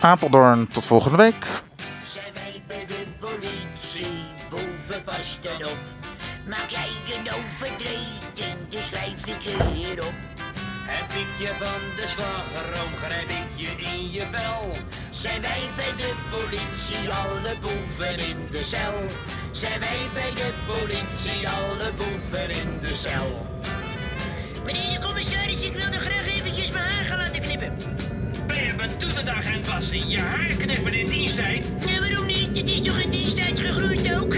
Apeldoorn. Tot volgende week. Zijn wij bij de politie, boven past dan op. Maak jij een overtreding, dus schrijf ik je hierop. Het piepje van de slagroom grijp ik je in je vel. Zijn wij bij de politie, alle boeven in de cel. Zijn wij bij de politie, alle boeven in de cel. Meneer de commissaris, ik wil nog graag eventjes mijn haar gaan laten knippen. Ben je betoeterdagent was in je haar knippen in diensttijd? Ja, waarom niet? Het is toch in diensttijd gegroeid ook?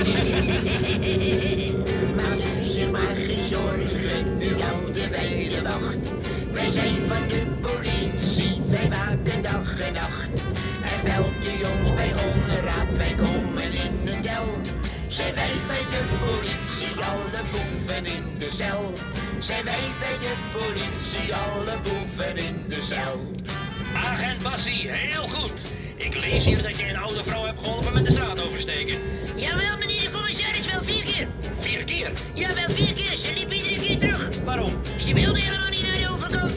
Maar dus zeg maar geen zorgen, nu houden wij de wacht. Wij zijn van de politie, wij waken dag en nacht. En belt u ons bij onderraad, wij komen in een tel. Zijn wij bij de politie, alle boeven in de cel. Zijn wij bij de politie, alle boeven in de cel. Agent Bassie, heel goed. Ik lees hier dat je een oude vrouw hebt geholpen met de straat oversteken. Jawel, meneer de commissaris, wel 4 keer. 4 keer? Ja, wel 4 keer. Ze liep iedere keer terug. Waarom? Ze wilde helemaal niet naar de overkant.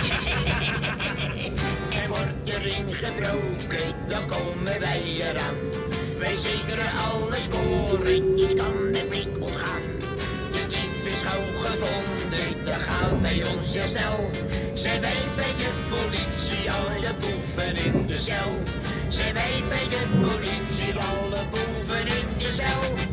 Er wordt erin gebroken, dan komen wij eraan. Wij zekeren alle sporen, niets kan de blik ontgaan. De dief is gauw gevonden, dat gaat bij ons heel snel. Zijn wij bij de politie, alle boeven in de cel. Zijn wij bij de politie, alle boeven in de cel.